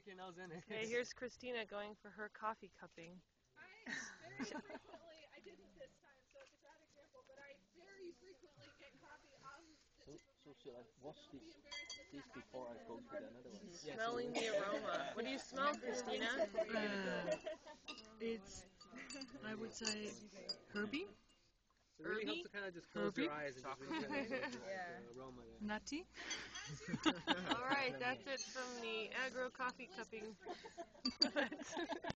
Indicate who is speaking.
Speaker 1: your nose in it.
Speaker 2: Okay, here's Christina going for her coffee cupping.
Speaker 3: I very frequently, I didn't this time, so it's a bad example, but I very frequently get coffee on the tip of my
Speaker 4: should I
Speaker 3: nose, so
Speaker 4: wash
Speaker 3: don't be
Speaker 4: this
Speaker 3: embarrassed if that
Speaker 4: before I
Speaker 3: happens.
Speaker 4: go to another one?
Speaker 1: Yes,
Speaker 2: Smelling the aroma. What do you smell, Christina?
Speaker 5: It's, I would say, herby,
Speaker 1: It really helps to kind of just close your eyes and just really kind of the aroma there.
Speaker 5: nutty.
Speaker 2: All right, that's it from the agro coffee cupping.